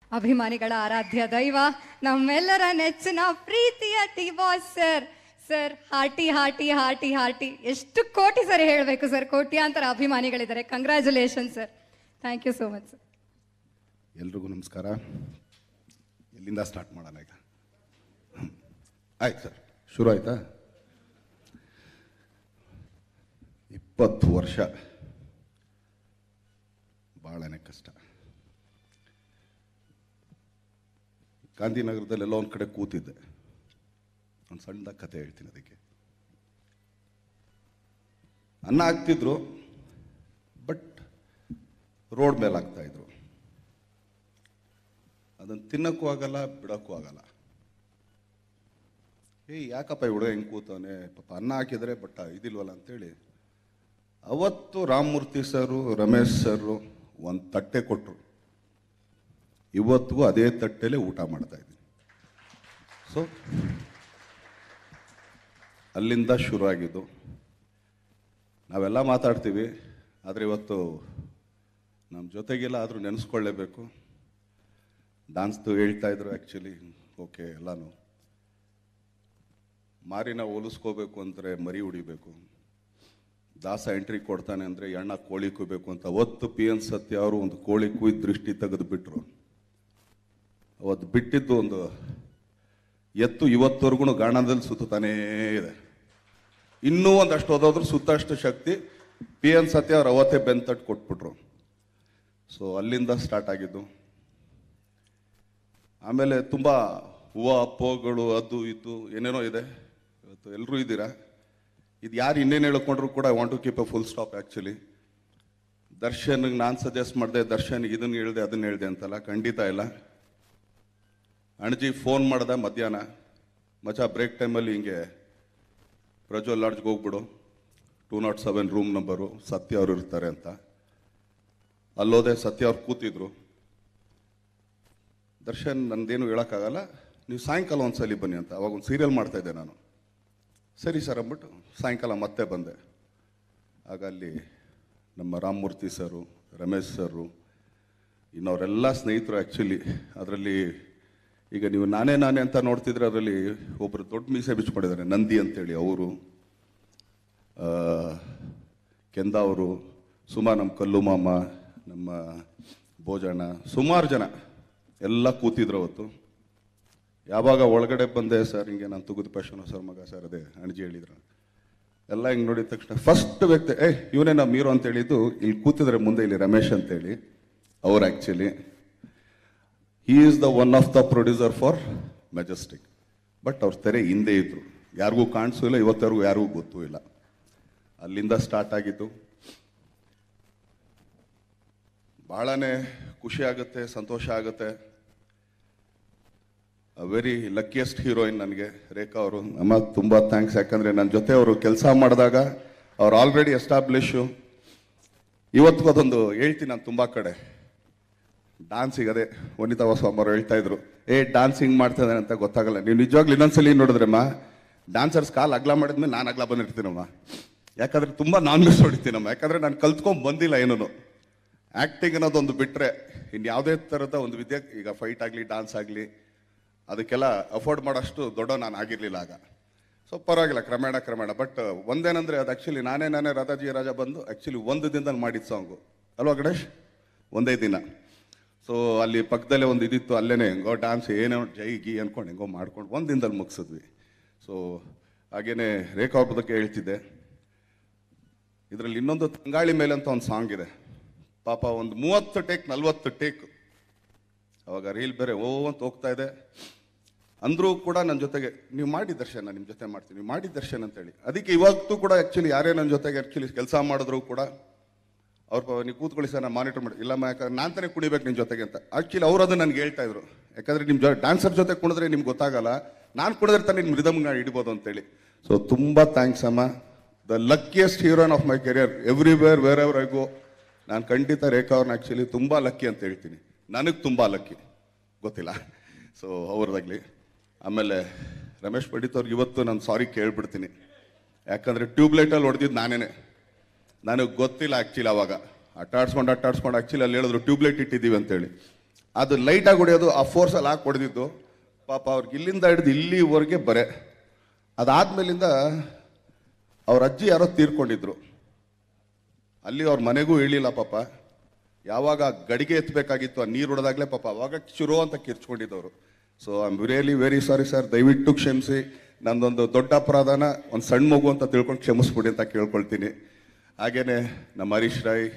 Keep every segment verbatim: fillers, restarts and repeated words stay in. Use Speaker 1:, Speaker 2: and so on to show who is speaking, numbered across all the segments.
Speaker 1: ಅಭಿಮಾನಿಗಳ ಆರಾಧ್ಯ ದೈವ, ನಮ್ಮೆಲ್ಲರ ನೆಚ್ಚಿನ ಪ್ರೀತಿಯ D boss sir. Sir hearty hearty hearty hearty ಎಷ್ಟು ಕೋಟಿ ಸರ್ ಹೇಳಬೇಕು ಸರ್, ಕೋಟ್ಯಾಂತರ ಅಭಿಮಾನಿಗಳಿದ್ದಾರೆ. Congratulation sir, thank you so much sir.
Speaker 2: ಎಲ್ರಿಗೂ ನಮಸ್ಕಾರ. ಎಲ್ಲಿಂದ ಸ್ಟಾರ್ಟ್ ಮಾಡೋಣ ಈಗ? ಆಯ್ತು ಸರ್, ಶುರು ಆಯ್ತಾ? ಇಪ್ಪತ್ತು ವರ್ಷ ಭಾಳನೇ ಕಷ್ಟ. ಗಾಂಧಿನಗರದಲ್ಲೆಲ್ಲ ಒಂದು ಕಡೆ ಕೂತಿದ್ದೆ, ಒಂದು ಸಣ್ಣದಾಗಿ ಕತೆ ಹೇಳ್ತೀನಿ. ಅದಕ್ಕೆ ಅನ್ನ ಹಾಕ್ತಿದ್ರು, ಬಟ್ ರೋಡ್ ಮೇಲೆ ಹಾಕ್ತಾಯಿದ್ರು. ಅದನ್ನು ತಿನ್ನಕ್ಕೂ ಆಗಲ್ಲ, ಬಿಡೋಕ್ಕೂ ಆಗಲ್ಲ. ಏಯ್ ಯಾಕಪ್ಪ ಈ ಹುಡುಗ ಹೆಂಗೆ ಕೂತವನೆ, ಪಾಪ ಅನ್ನ ಹಾಕಿದರೆ ಬಟ್ ಇದಿಲ್ವಲ್ಲ ಅಂತೇಳಿ ಅವತ್ತು ರಾಮಮೂರ್ತಿ ಸರು, ರಮೇಶ್ ಸರು ಒಂದು ತಟ್ಟೆ ಕೊಟ್ಟರು. ಇವತ್ತಿಗೂ ಅದೇ ತಟ್ಟೆಲೇ ಊಟ ಮಾಡ್ತಾ ಇದ್ದೀನಿ. ಸೊ ಅಲ್ಲಿಂದ ಶುರು ಆಗಿದ್ದು. ನಾವೆಲ್ಲ ಮಾತಾಡ್ತೀವಿ, ಆದರೆ ಇವತ್ತು ನಮ್ಮ ಜೊತೆಗೆಲ್ಲ ಆದರೂ ನೆನೆಸ್ಕೊಳ್ಳೇಬೇಕು. ಡಾನ್ಸ್ದು ಹೇಳ್ತಾ ಇದ್ರು ಆ್ಯಕ್ಚುಲಿ. ಓಕೆ, ಎಲ್ಲನೂ ಮಾರಿನ ಹೋಲಿಸ್ಕೋಬೇಕು ಅಂದರೆ ಮರಿ ಉಡಿಬೇಕು, ದಾಸ ಎಂಟ್ರಿ ಕೊಡ್ತಾನೆ ಅಂದರೆ ಎಣ್ಣ ಕೋಳಿ ಕುಯ್ಬೇಕು ಅಂತ ಅವತ್ತು ಪಿ ಎನ್ ಸತ್ಯ ಅವರು ಒಂದು ಕೋಳಿ ಕುಯ್ದು ದೃಷ್ಟಿ ತೆಗೆದು ಬಿಟ್ಟರು. ಅವತ್ತು ಬಿಟ್ಟಿದ್ದು ಒಂದು ಎತ್ತು ಇವತ್ತವರೆಗೂ ಗಾಣದಲ್ಲಿ ಸುತ್ತಾನೇ ಇದೆ. ಇನ್ನೂ ಒಂದಷ್ಟು ಹೋದೋದ್ರು ಸುತ್ತಷ್ಟು ಶಕ್ತಿ ಪಿ ಎನ್ ಸತ್ಯ ಅವ್ರು ಅವತ್ತೇ ಬೆಂತಟ್ಟು ಕೊಟ್ಬಿಟ್ರು. ಸೊ ಅಲ್ಲಿಂದ ಸ್ಟಾರ್ಟ್ ಆಗಿದ್ದು. ಆಮೇಲೆ ತುಂಬ ಹೂವು ಅಪ್ಪೋಗಳು ಅದು ಇದು ಏನೇನೋ ಇದೆ. ಇವತ್ತು ಎಲ್ಲರೂ ಇದ್ದೀರಾ. ಇದು ಯಾರು ಇನ್ನೇನು ಹೇಳ್ಕೊಂಡ್ರು ಕೂಡ I want to keep a full stop. Actually ದರ್ಶನ್ಗೆ ನಾನು ಸಜೆಸ್ಟ್ ಮಾಡಿದೆ, ದರ್ಶನ್ಗೆ ಇದನ್ನು ಹೇಳಿದೆ ಅದನ್ನು ಹೇಳಿದೆ ಅಂತಲ್ಲ, ಖಂಡಿತ ಇಲ್ಲ. ಅಣಜಿ ಫೋನ್ ಮಾಡ್ದೆ ಮಧ್ಯಾಹ್ನ, ಮಚಾ ಬ್ರೇಕ್ ಟೈಮಲ್ಲಿ ಹಿಂಗೆ ಪ್ರಜ್ವಲ್ ಲಾಡ್ಜ್ಗೆ ಹೋಗ್ಬಿಡು, two not seven room number, Satya ಅವರು ಇರ್ತಾರೆ ಅಂತ. ಅಲ್ಲೋದೆ, ಸತ್ಯ ಅವ್ರು ಕೂತಿದ್ರು. ದರ್ಶನ್ ನಂದೇನು ಹೇಳೋಕ್ಕಾಗಲ್ಲ, ನೀವು ಸಾಯಂಕಾಲ ಒಂದು ಸಲ ಬನ್ನಿ ಅಂತ. ಅವಾಗ ಒಂದು ಸೀರಿಯಲ್ ಮಾಡ್ತಾಯಿದ್ದೆ ನಾನು. ಸರಿ ಸರ್ ಅಂದ್ಬಿಟ್ಟು ಸಾಯಂಕಾಲ ಮತ್ತೆ ಬಂದೆ. ಆಗ ಅಲ್ಲಿ ನಮ್ಮ ರಾಮಮೂರ್ತಿ ಸರು, ರಮೇಶ್ ಸರು, ಇನ್ನವರೆಲ್ಲ ಸ್ನೇಹಿತರು. ಆ್ಯಕ್ಚುಲಿ ಅದರಲ್ಲಿ ಈಗ ನೀವು ನಾನೇ ನಾನೇ ಅಂತ ನೋಡ್ತಿದ್ರೆ ಅದರಲ್ಲಿ ಒಬ್ಬರು ದೊಡ್ಡ ಮೀಸೆ ಬಿಚ್ಕೊಂಡಿದ್ದಾರೆ, ನಂದಿ ಅಂತೇಳಿ ಅವರು, ಕೆಂದ ಅವರು, ಸುಮಾ, ನಮ್ಮ ಕಲ್ಲು ಮಾಮ, ನಮ್ಮ ಭೋಜಣ್ಣ, ಸುಮಾರು ಜನ ಎಲ್ಲ ಕೂತಿದ್ರು ಅವತ್ತು. ಯಾವಾಗ ಒಳಗಡೆ ಬಂದೆ, ಸರ್ ಹಿಂಗೆ ನಾನು ತುಗುದು ಪಶ್ವನ ಸರ್ ಮಗ ಸರ್, ಅದೇ ಅಣಜಿ ಹೇಳಿದ್ರು. ಎಲ್ಲ ಹಿಂಗೆ ನೋಡಿದ ತಕ್ಷಣ ಫಸ್ಟ್ ವ್ಯಕ್ತಿ, ಏ ಇವನೇ ನಮ್ಮ ಹೀರೋ ಅಂತ ಹೇಳಿದ್ದು. ಇಲ್ಲಿ ಕೂತಿದ್ರೆ ಮುಂದೆ ಇಲ್ಲಿ ರಮೇಶ್ ಅಂತೇಳಿ ಅವ್ರು. Actually he is the one of the producer for majestic. But ಅವ್ರ ತೆರೆ ಹಿಂದೆ ಇದ್ರು, ಯಾರಿಗೂ ಕಾಣಿಸೂ ಇಲ್ಲ, ಇವತ್ತವರೆಗೂ ಯಾರಿಗೂ ಗೊತ್ತೂ ಇಲ್ಲ. ಅಲ್ಲಿಂದ ಸ್ಟಾರ್ಟ್ ಆಗಿದ್ದು. ಭಾಳನೇ ಖುಷಿ ಆಗುತ್ತೆ, ಸಂತೋಷ ಆಗುತ್ತೆ. ವೆರಿ ಲಕ್ಕಿಯೆಸ್ಟ್ ಹೀರೋಯಿನ್ ನನಗೆ ರೇಖಾ ಅವರು. ಅಮ್ಮ ತುಂಬ ಥ್ಯಾಂಕ್ಸ್. ಯಾಕಂದರೆ ನನ್ನ ಜೊತೆ ಅವರು ಕೆಲಸ ಮಾಡಿದಾಗ ಅವ್ರು ಆಲ್ರೆಡಿ ಎಸ್ಟಾಬ್ಲಿಷು. ಇವತ್ತಿಗೂ ಅದೊಂದು ಹೇಳ್ತೀನಿ ನಾನು ತುಂಬ ಕಡೆ, ಡಾನ್ಸಿಗೆ ಅದೇ ವನಿತಾ ವಸ್ವಾಮ್ ಅವರು ಹೇಳ್ತಾ ಇದ್ರು, ಏ ಡಾನ್ಸಿಂಗ್ ಮಾಡ್ತಿದ್ದಾನೆ ಅಂತ ಗೊತ್ತಾಗಲ್ಲ. ನೀವು ನಿಜವಾಗ್ಲೂ ಇನ್ನೊಂದ್ಸಲಿ ನೋಡಿದ್ರಮ್ಮ, ಡಾನ್ಸರ್ಸ್ ಕಾಲು ಅಗ್ಲ ಮಾಡಿದ್ಮೇಲೆ ನಾನು ಅಗ್ಲ ಬಂದಿರ್ತೀನಮ್ಮ. ಯಾಕಂದರೆ ತುಂಬ ನಾನ್ ಮಿಸ್ ಹೊಡಿತೀನಮ್ಮ. ಯಾಕಂದರೆ ನಾನು ಕಲ್ತ್ಕೊಂಡು ಬಂದಿಲ್ಲ ಏನೂ. ಆ್ಯಕ್ಟಿಂಗ್ ಅನ್ನೋದೊಂದು ಬಿಟ್ಟರೆ ಇನ್ನು ಯಾವುದೇ ಥರದ ಒಂದು ವಿದ್ಯೆ, ಈಗ ಫೈಟ್ ಆಗಲಿ ಡಾನ್ಸ್ ಆಗಲಿ, ಅದಕ್ಕೆಲ್ಲ ಅಫೋರ್ಡ್ ಮಾಡೋಷ್ಟು ದೊಡ್ಡ ನಾನು ಆಗಿರಲಿಲ್ಲ ಆಗ. ಸೊ ಪರವಾಗಿಲ್ಲ, ಕ್ರಮೇಣ ಕ್ರಮೇಣ. ಬಟ್ ಒಂದೇನಂದರೆ ಅದು ಆ್ಯಕ್ಚುಲಿ ನಾನೇ ನಾನೇ ರಾಧಾಜಿ ರಾಜ ಬಂದು ಆ್ಯಕ್ಚುಲಿ ಒಂದು ದಿನದಲ್ಲಿ ಮಾಡಿದ ಸಾಂಗು ಅಲ್ವಾ ಗಣೇಶ್? ಒಂದೇ ದಿನ. ಸೊ ಅಲ್ಲಿ ಪಕ್ಕದಲ್ಲೇ ಒಂದು ಇದಿತ್ತು, ಅಲ್ಲೇ ಹೆಂಗೋ ಡ್ಯಾನ್ಸ್ ಏನೋ ಜೈ ಗಿ ಅಂದ್ಕೊಂಡು ಹೆಂಗೋ ಮಾಡ್ಕೊಂಡು ಒಂದು ದಿನದಲ್ಲಿ ಮುಗಿಸಿದ್ವಿ. ಸೊ ಹಾಗೇನೆ ರೇಖಾ ಅವ್ರ ಬಗ್ಗೆ ಹೇಳ್ತಿದ್ದೆ. ಇದರಲ್ಲಿ ಇನ್ನೊಂದು ತಂಗಾಳಿ ಮೇಲೆ ಅಂತ ಒಂದು ಸಾಂಗ್ ಇದೆ. ಪಾಪ ಒಂದು ಮೂವತ್ತು ಟೇಕ್ ನಲ್ವತ್ತು ಟೇಕ್, ಅವಾಗ ರೀಲ್ ಬೇರೆ ಓ ಅಂತ ಹೋಗ್ತಾ ಇದೆ. ಅಂದರೂ ಕೂಡ ನನ್ನ ಜೊತೆಗೆ ನೀವು ಮಾಡಿ ದರ್ಶನ, ನಿಮ್ಮ ಜೊತೆ ಮಾಡ್ತೀನಿ, ನೀವು ಮಾಡಿ ದರ್ಶನ ಅಂತೇಳಿ. ಅದಕ್ಕೆ ಇವತ್ತು ಕೂಡ ಆ್ಯಕ್ಚುಲಿ ಯಾರೇ ನನ್ನ ಜೊತೆಗೆ ಆ್ಯಕ್ಚುಲಿ ಕೆಲಸ ಮಾಡಿದ್ರು ಕೂಡ ಅವ್ರು ನೀವು ಕೂತ್ಕೊಳ್ಳಿ ಸರ್, ನಾನು ಮಾನಿಟರ್ ಮಾಡಿ, ಇಲ್ಲಮ್ಮ ಯಾಕಂದ್ರೆ ನಾನು ತಾನೇ ಕುಣಿಬೇಕು ನಿಮ್ಮ ಜೊತೆಗೆ ಅಂತ. ಆ್ಯಕ್ಚುಲಿ ಅವರು ಅದು ನನಗೆ ಹೇಳ್ತಾ ಇದ್ರು, ಯಾಕಂದರೆ ನಿಮ್ಮ ಜೊ ಡ್ಯಾನ್ಸರ್ ಜೊತೆ ಕುಣಿದ್ರೆ ನಿಮ್ಗೆ ಗೊತ್ತಾಗಲ್ಲ, ನಾನು ಕುಣಿದ್ರೆ ತಾನೇ ನಿಮ್ಮ ರಿದಮ್ನ ಹಿಡಿಬೋದು ಅಂತೇಳಿ. ಸೊ ತುಂಬ ಥ್ಯಾಂಕ್ಸ್ ಅಮ್ಮ. The luckiest heroine of my career, everywhere wherever I go. ನಾನು ಖಂಡಿತ ರೇಖಾ ಅವ್ರನ್ನ ಆ್ಯಕ್ಚುಲಿ ತುಂಬ ಲಕ್ಕಿ ಅಂತ ಹೇಳ್ತೀನಿ. ನನಗೆ ತುಂಬ ಲಕ್ಕಿ, ಗೊತ್ತಿಲ್ಲ. ಸೊ ಅವ್ರದಾಗಲಿ. ಆಮೇಲೆ ರಮೇಶ್ ಪಂಡಿತ್ ಅವ್ರಿಗೆ ಇವತ್ತು ನಾನು ಸಾರಿ ಕೇಳ್ಬಿಡ್ತೀನಿ. ಯಾಕಂದರೆ ಟ್ಯೂಬ್ಲೈಟಲ್ಲಿ ಹೊಡೆದಿದ್ದು ನಾನೇ, ನನಗೆ ಗೊತ್ತಿಲ್ಲ ಆ್ಯಕ್ಚುಲಿ. ಅವಾಗ ಆಟಾಡ್ಸ್ಕೊಂಡು ಆಟಾಡ್ಸ್ಕೊಂಡು ಆ್ಯಕ್ಚುಲಿ ಅಲ್ಲಿ ಹೇಳಿದ್ರು ಟ್ಯೂಬ್ಲೈಟ್ ಇಟ್ಟಿದ್ದೀವಿ ಅಂತೇಳಿ. ಅದು ಲೈಟಾಗಿ ಹೊಡೆಯೋದು ಆ ಫೋರ್ಸಲ್ಲಿ ಹಾಕಿ ಹೊಡೆದಿದ್ದು ಪಾಪ ಅವ್ರಿಗೆ ಇಲ್ಲಿಂದ ಹಿಡಿದು ಇಲ್ಲಿವರೆಗೆ ಬರೆ. ಅದಾದ್ಮೇಲಿಂದ ಅವ್ರ ಅಜ್ಜಿ ಯಾರೋ ತೀರ್ಕೊಂಡಿದ್ರು, ಅಲ್ಲಿ ಅವ್ರ ಮನೆಗೂ ಹೇಳಿಲ್ಲ ಪಾಪ. ಯಾವಾಗ ಗಡಿಗೆ ಎತ್ತಬೇಕಾಗಿತ್ತು ಆ ನೀರು ಹೊಡೆದಾಗಲೇ ಪಾಪ ಅವಾಗ ಶುರು ಅಂತ ಕಿರ್ಚ್ಕೊಂಡಿದ್ದವರು. So I am really very sorry sir, ದಯವಿಟ್ಟು ಕ್ಷಮಿಸಿ. ನಂದೊಂದು ದೊಡ್ಡ ಅಪರಾಧನ ಒಂದು ಸಣ್ಣ ಮಗು ಅಂತ ತಿಳ್ಕೊಂಡು ಕ್ಷಮಿಸ್ಬಿಡಿ ಅಂತ ಕೇಳ್ಕೊಳ್ತೀನಿ. ಹಾಗೇನೆ ನಮ್ಮ ಹರೀಶ್ ರಾಯ್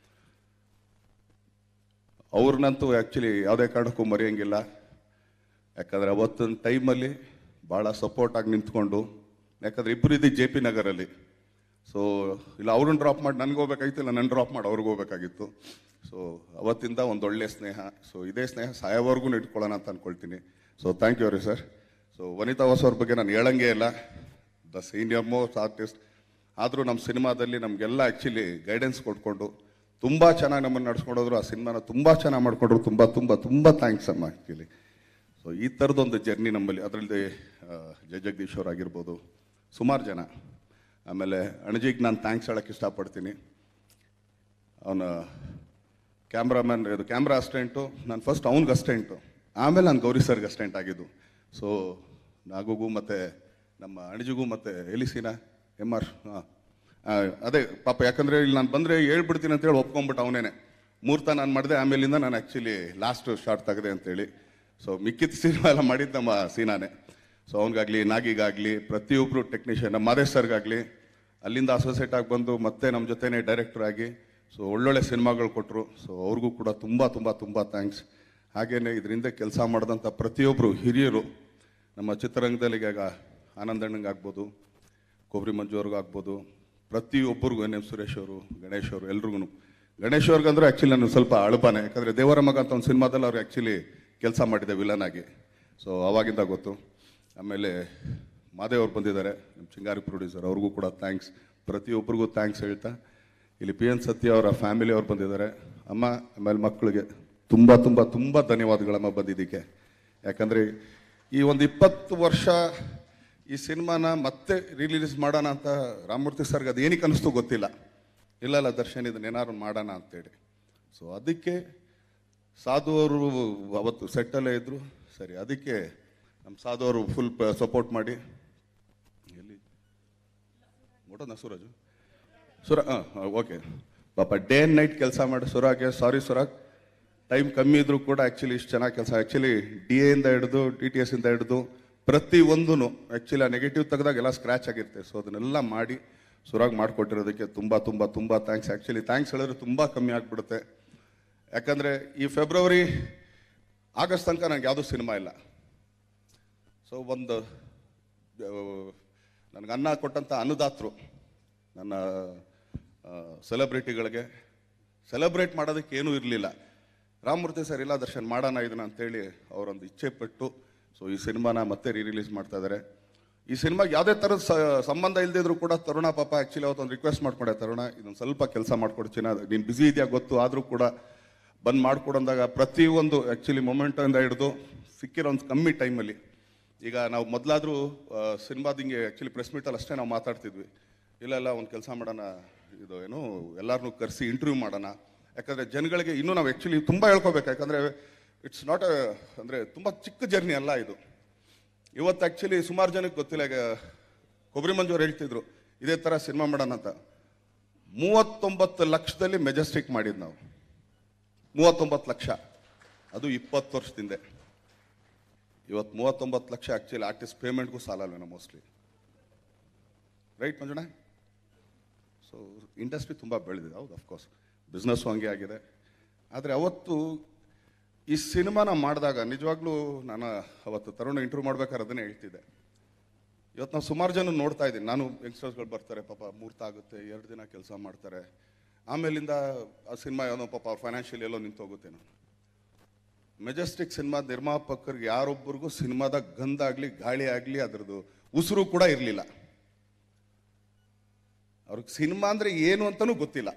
Speaker 2: ಅವ್ರನ್ನಂತೂ ಆ್ಯಕ್ಚುಲಿ ಯಾವುದೇ ಕಾರಣಕ್ಕೂ ಮರೆಯೋಂಗಿಲ್ಲ. ಯಾಕಂದರೆ ಅವತ್ತಿನ ಟೈಮಲ್ಲಿ ಭಾಳ ಸಪೋರ್ಟಾಗಿ ನಿಂತ್ಕೊಂಡು, ಯಾಕಂದರೆ ಇಬ್ಬರು ಇದ್ದು ಜೆ ಪಿ ನಗರಲ್ಲಿ. ಸೊ ಇಲ್ಲ ಅವ್ರನ್ನ ಡ್ರಾಪ್ ಮಾಡಿ ನನಗೆ ಹೋಗ್ಬೇಕಾಗಿತ್ತು, ಇಲ್ಲ ನನ್ನ ಡ್ರಾಪ್ ಮಾಡಿ ಅವ್ರಿಗೆ ಹೋಗ್ಬೇಕಾಗಿತ್ತು. ಸೊ ಅವತ್ತಿಂದ ಒಂದು ಒಳ್ಳೆ ಸ್ನೇಹ. ಸೊ ಇದೇ ಸ್ನೇಹ ಸಾಯೋವರೆಗೂ ಇಟ್ಕೊಳ್ಳೋಣ ಅಂತ ಅಂದ್ಕೊಳ್ತೀನಿ. ಸೊ ಥ್ಯಾಂಕ್ ಯು ರೀ ಸರ್. ಸೊ ವನಿತಾ ವಾಸ್ ಅವ್ರ ಬಗ್ಗೆ ನಾನು ಹೇಳಂಗೇ ಇಲ್ಲ, ದ ಸೀನಿಯರ್ ಮೋಸ್ಟ್ ಆರ್ಟಿಸ್ಟ್. ಆದರೂ ನಮ್ಮ ಸಿನಿಮಾದಲ್ಲಿ ನಮಗೆಲ್ಲ ಆ್ಯಕ್ಚುಲಿ ಗೈಡೆನ್ಸ್ ಕೊಟ್ಕೊಂಡು ತುಂಬ ಚೆನ್ನಾಗಿ ನಮ್ಮನ್ನು ನಡ್ಸ್ಕೊಂಡೋದ್ರು. ಆ ಸಿನಿಮಾನ ತುಂಬ ಚೆನ್ನಾಗಿ ಮಾಡ್ಕೊಂಡ್ರು. ತುಂಬ ತುಂಬ ತುಂಬ ಥ್ಯಾಂಕ್ಸ್ ಅಮ್ಮ ಆ್ಯಕ್ಚುಲಿ. ಸೊ ಈ ಥರದೊಂದು ಜರ್ನಿ ನಮ್ಮಲ್ಲಿ, ಅದರಲ್ಲಿ ಜಯ ಜಗದೀಶ್ ಅವ್ರು ಆಗಿರ್ಬೋದು, ಸುಮಾರು ಜನ. ಆಮೇಲೆ ಅಣಜಿಗೆ ನಾನು ಥ್ಯಾಂಕ್ಸ್ ಹೇಳೋಕ್ಕೆ ಇಷ್ಟಪಡ್ತೀನಿ. ಅವನ ಕ್ಯಾಮ್ರಾಮನ್, ಇದು ಕ್ಯಾಮ್ರಾ ಅಸ್ಟೆಂಟು, ನಾನು ಫಸ್ಟ್ ಅವ್ನಿಗೆ ಅಸ್ಟೆಂಟು, ಆಮೇಲೆ ನಾನು ಗೌರಿ ಸರ್ಗೆ ಅಸ್ಟೆಂಟ್ ಆಗಿದ್ದು. ಸೊ ನಾಗುಗೂ ಮತ್ತು ನಮ್ಮ ಅಣಜಿಗೂ ಮತ್ತು ಎಲಿಸಿನ ಎಮ್ ಆರ್ ಹಾಂ ಅದೇ ಪಾಪ, ಯಾಕಂದರೆ ಇಲ್ಲಿ ನಾನು ಬಂದರೆ ಹೇಳ್ಬಿಡ್ತೀನಿ ಅಂತೇಳಿ ಒಪ್ಕೊಂಬಿಟ್ಟು ಅವನೇನೆ ಮೂರ್ತ ನಾನು ಮಾಡಿದೆ. ಆಮೇಲಿಂದ ನಾನು ಆ್ಯಕ್ಚುಲಿ ಲಾಸ್ಟ್ ಶಾರ್ಟ್ ತೆಗೆದೆ ಅಂತೇಳಿ. ಸೊ ಮಿಕ್ಕಿದ ಸಿನಿಮಾ ಎಲ್ಲ ಮಾಡಿದ್ದು ನಮ್ಮ ಸೀನಾನೇ. ಸೊ ಅವ್ನಿಗಾಗಲಿ, ನಾಗಿಗಾಗಲಿ, ಪ್ರತಿಯೊಬ್ಬರು ಟೆಕ್ನಿಷಿಯನ್, ನಮ್ಮ ಮಾದೇಶ್ ಸರ್ಗಾಗಲಿ, ಅಲ್ಲಿಂದ ಅಸೋಸಿಯೇಟ್ ಆಗಿ ಬಂದು ಮತ್ತೆ ನಮ್ಮ ಜೊತೆನೇ ಡೈರೆಕ್ಟರ್ ಆಗಿ ಸೊ ಒಳ್ಳೊಳ್ಳೆ ಸಿನಿಮಾಗಳು ಕೊಟ್ಟರು. ಸೊ ಅವ್ರಿಗೂ ಕೂಡ ತುಂಬ ತುಂಬ ತುಂಬ ಥ್ಯಾಂಕ್ಸ್. ಹಾಗೆಯೇ ಇದರಿಂದ ಕೆಲಸ ಮಾಡಿದಂಥ ಪ್ರತಿಯೊಬ್ಬರು ಹಿರಿಯರು ನಮ್ಮ ಚಿತ್ರರಂಗದಲ್ಲಿ, ಈಗ ಆನಂದಣ್ಣಂಗಾಗ್ಬೋದು, ಕೊಬ್ಬರಿ ಮಂಜು ಅವ್ರಿಗಾಗ್ಬೋದು, ಪ್ರತಿಯೊಬ್ಬರಿಗೂ, ಎನ್ ಎಂ ಸುರೇಶ್ ಅವರು, ಗಣೇಶ್ ಅವರು, ಎಲ್ರಿಗೂ. ಗಣೇಶ್ ಅವ್ರಿಗಂದ್ರೆ ಆ್ಯಕ್ಚುಲಿ ನಾನು ಸ್ವಲ್ಪ ಅಳುಪಾನೆ, ಯಾಕಂದರೆ ದೇವರ ಮಗ ಅಂತ ಒಂದು ಸಿನಿಮಾದಲ್ಲಿ ಅವ್ರು ಆ್ಯಕ್ಚುಲಿ ಕೆಲಸ ಮಾಡಿದೆ ವಿಲನ್ ಆಗಿ. ಸೊ ಅವಾಗಿಂದ ಗೊತ್ತು. ಆಮೇಲೆ ಮಾದೇವ್ ಅವ್ರು ಬಂದಿದ್ದಾರೆ, ನಮ್ಮ ಚಿಂಗಾರಿ ಪ್ರೊಡ್ಯೂಸರ್, ಅವ್ರಿಗೂ ಕೂಡ ಥ್ಯಾಂಕ್ಸ್. ಪ್ರತಿಯೊಬ್ಬರಿಗೂ ಥ್ಯಾಂಕ್ಸ್ ಹೇಳ್ತಾ, ಇಲ್ಲಿ ಪಿ ಎನ್ ಸತ್ಯ ಅವರ ಫ್ಯಾಮಿಲಿ ಅವ್ರು ಬಂದಿದ್ದಾರೆ. ಅಮ್ಮ ಆಮೇಲೆ ಮಕ್ಕಳಿಗೆ ತುಂಬ ತುಂಬ ತುಂಬ ಧನ್ಯವಾದಗಳಮ್ಮ ಬಂದಿದ್ದಕ್ಕೆ. ಯಾಕಂದರೆ ಈ ಒಂದು ಇಪ್ಪತ್ತು ವರ್ಷ ಈ ಸಿನಿಮಾನ ಮತ್ತೆ ರಿಲೀಸ್ ಮಾಡೋಣ ಅಂತ ರಾಮಮೂರ್ತಿ ಸರ್ಗೆ ಅದು ಏನಕ್ಕೆ ಅನ್ನಿಸ್ತು ಗೊತ್ತಿಲ್ಲ. ಇಲ್ಲ ಇಲ್ಲ ದರ್ಶನ್ ಇದನ್ನ ಏನಾದ್ರು ಮಾಡೋಣ ಅಂತೇಳಿ. ಸೊ ಅದಕ್ಕೆ ಸಾಧು ಅವರು ಅವತ್ತು ಸೆಟ್ಟಲ್ಲೇ ಇದ್ದರು. ಸರಿ, ಅದಕ್ಕೆ ನಮ್ಮ ಸಾಧು ಅವರು ಫುಲ್ ಸಪೋರ್ಟ್ ಮಾಡಿ, ಎಲ್ಲಿ ನೋಡೋಣ ಸುರಾಜು ಸುರ ಹಾಂ ಓಕೆ ಪಾಪ ಡೇ ಆ್ಯಂಡ್ ನೈಟ್ ಕೆಲಸ ಮಾಡಿ ಸುರಾಗೆ ಸಾರಿ ಸುರಾಗ್, ಟೈಮ್ ಕಮ್ಮಿ ಇದ್ರೂ ಕೂಡ ಆ್ಯಕ್ಚುಲಿ ಇಷ್ಟು ಚೆನ್ನಾಗಿ ಕೆಲಸ. ಆ್ಯಕ್ಚುಲಿ ಡಿ ಎಯಿಂದ ಹಿಡಿದು ಡಿ ಟಿ ಎಸ್ ಇಂದ ಹಿಡಿದು ಪ್ರತಿ ಒಂದೂ ಆ್ಯಕ್ಚುಲಿ ಆ ನೆಗೆಟಿವ್ ತೆಗೆದಾಗ ಎಲ್ಲ ಸ್ಕ್ರ್ಯಾಚ್ ಆಗಿರುತ್ತೆ. ಸೊ ಅದನ್ನೆಲ್ಲ ಮಾಡಿ ಸುರಾಗ್ ಮಾಡಿಕೊಟ್ಟಿರೋದಕ್ಕೆ ತುಂಬ ತುಂಬ ತುಂಬ ಥ್ಯಾಂಕ್ಸ್. ಆ್ಯಕ್ಚುಲಿ ಥ್ಯಾಂಕ್ಸ್ ಹೇಳಿದ್ರೆ ತುಂಬ ಕಮ್ಮಿ ಆಗಿಬಿಡುತ್ತೆ. ಯಾಕಂದರೆ ಈ ಫೆಬ್ರವರಿ ಆಗಸ್ಟ್ ತನಕ ನನಗೆ ಯಾವುದೂ ಸಿನಿಮಾ ಇಲ್ಲ. ಸೊ ಒಂದು ನನಗೆ ಅನ್ನ ಕೊಟ್ಟಂಥ ಅನ್ನದಾತರು, ನನ್ನ ಸೆಲೆಬ್ರಿಟಿಗಳಿಗೆ ಸೆಲೆಬ್ರೇಟ್ ಮಾಡೋದಕ್ಕೆ ಏನೂ ಇರಲಿಲ್ಲ. ರಾಮಮೂರ್ತಿ ಸರ್ ಇಲ್ಲ ದರ್ಶನ್ ಮಾಡೋಣ ಇದನ್ನ ಅಂತೇಳಿ ಅವರೊಂದು ಇಚ್ಛೆ ಪಟ್ಟು ಸೊ ಈ ಸಿನಿಮಾನ ಮತ್ತೆ ರೀ ರಿಲೀಸ್ ಮಾಡ್ತಾ ಇದ್ದಾರೆ. ಈ ಸಿನಿಮಾಗೆ ಯಾವುದೇ ಥರದ ಸಂಬಂಧ ಇಲ್ಲದಿದ್ರು ಕೂಡ ತರುಣ ಪಾಪ ಆ್ಯಕ್ಚುಲಿ ಅವತ್ತೊಂದು ರಿಕ್ವೆಸ್ಟ್ ಮಾಡ್ಕೊಂಡೆ, ತರುಣ ಇದೊಂದು ಸ್ವಲ್ಪ ಕೆಲಸ ಮಾಡ್ಕೊಡ್ತೀನಿ, ನೀನು ಬ್ಯುಸಿ ಇದೆಯಾ ಗೊತ್ತು, ಆದರೂ ಕೂಡ ಬಂದು ಮಾಡ್ಕೊಡಂದಾಗ ಪ್ರತಿಯೊಂದು ಆ್ಯಕ್ಚುಲಿ ಮೊಮೆಂಟಿಂದ ಹಿಡಿದು ಸಿಕ್ಕಿರೋ ಒಂದು ಕಮ್ಮಿ ಟೈಮಲ್ಲಿ. ಈಗ ನಾವು ಮೊದಲಾದರೂ ಸಿನಿಮಾದ ಹಿಂಗೆ ಆ್ಯಕ್ಚುಲಿ ಪ್ರೆಸ್ ಮೀಟಲ್ಲಿ ಅಷ್ಟೇ ನಾವು ಮಾತಾಡ್ತಿದ್ವಿ. ಇಲ್ಲ ಇಲ್ಲ ಒಂದು ಕೆಲಸ ಮಾಡೋಣ, ಇದು ಏನು ಎಲ್ಲರನ್ನೂ ಕರೆಸಿ ಇಂಟರ್ವ್ಯೂ ಮಾಡೋಣ. ಯಾಕಂದರೆ ಜನಗಳಿಗೆ ಇನ್ನೂ ನಾವು ಆ್ಯಕ್ಚುಲಿ ತುಂಬ ಹೇಳ್ಕೊಬೇಕು. ಯಾಕಂದರೆ ಇಟ್ಸ್ ನಾಟ್ ಅ ಅಂದರೆ ತುಂಬ ಚಿಕ್ಕ ಜರ್ನಿ ಅಲ್ಲ ಇದು. ಇವತ್ತು ಆ್ಯಕ್ಚುಲಿ ಸುಮಾರು ಜನಕ್ಕೆ ಗೊತ್ತಿಲ್ಲ. ಈಗ ಕೊಬ್ಬರಿ ಮಂಜು ಅವ್ರು ಹೇಳ್ತಿದ್ರು ಇದೇ ಥರ ಸಿನಿಮಾ ಮಾಡೋಣ ಅಂತ. ಮೂವತ್ತೊಂಬತ್ತು ಲಕ್ಷದಲ್ಲಿ ಮೆಜೆಸ್ಟಿಕ್ ಮಾಡಿದ್ದು ನಾವು, ಮೂವತ್ತೊಂಬತ್ತು ಲಕ್ಷ, ಅದು ಇಪ್ಪತ್ತು ವರ್ಷದಿಂದ. ಇವತ್ತು ಮೂವತ್ತೊಂಬತ್ತು ಲಕ್ಷ ಆ್ಯಕ್ಚುಲಿ ಆರ್ಟಿಸ್ಟ್ ಪೇಮೆಂಟ್ಗೂ ಸಾಲಲ್ವೇನೋ ಮೋಸ್ಟ್ಲಿ, ರೈಟ್ ಮಂಜುಣ? ಸೊ ಇಂಡಸ್ಟ್ರಿ ತುಂಬ ಬೆಳೆದಿದೆ. ಹೌದು, ಅಫ್ಕೋರ್ಸ್ ಬಿಸ್ನೆಸ್ಸು ಹಂಗೆ ಆಗಿದೆ. ಆದರೆ ಅವತ್ತು ಈ ಸಿನಿಮಾನ ಮಾಡಿದಾಗ ನಿಜವಾಗ್ಲೂ ನಾನು ಅವತ್ತು ತರುಣ ಇಂಟರ್ವ್ಯೂ ಮಾಡ್ಬೇಕಾದ್ರೆ ಅದನ್ನೇ ಹೇಳ್ತಿದ್ದೆ. ಇವತ್ತು ನಾವು ಸುಮಾರು ಜನ ನೋಡ್ತಾ ಇದ್ದೀನಿ. ನಾನು ಯಂಗ್ಸ್ಟರ್ಸ್ಗಳು ಬರ್ತಾರೆ, ಪಾಪ ಮುಹೂರ್ತ ಆಗುತ್ತೆ, ಎರಡು ದಿನ ಕೆಲಸ ಮಾಡ್ತಾರೆ, ಆಮೇಲಿಂದ ಆ ಸಿನಿಮಾ ಏನೋ ಪಾಪ ಅವ್ರ ಫೈನಾನ್ಷಿಯಲಿ ಎಲ್ಲೋ ನಿಂತೋಗುತ್ತೆ. ನಾನು ಮೆಜೆಸ್ಟಿಕ್ ಸಿನಿಮಾ ನಿರ್ಮಾಪಕರಿಗೆ ಯಾರೊಬ್ಬರಿಗೂ ಸಿನಿಮಾದ ಗಂಧ ಆಗಲಿ ಗಾಳಿ ಆಗಲಿ ಅದರದ್ದು ಉಸಿರು ಕೂಡ ಇರಲಿಲ್ಲ. ಅವ್ರಿಗೆ ಸಿನಿಮಾ ಅಂದರೆ ಏನು ಅಂತಲೂ ಗೊತ್ತಿಲ್ಲ.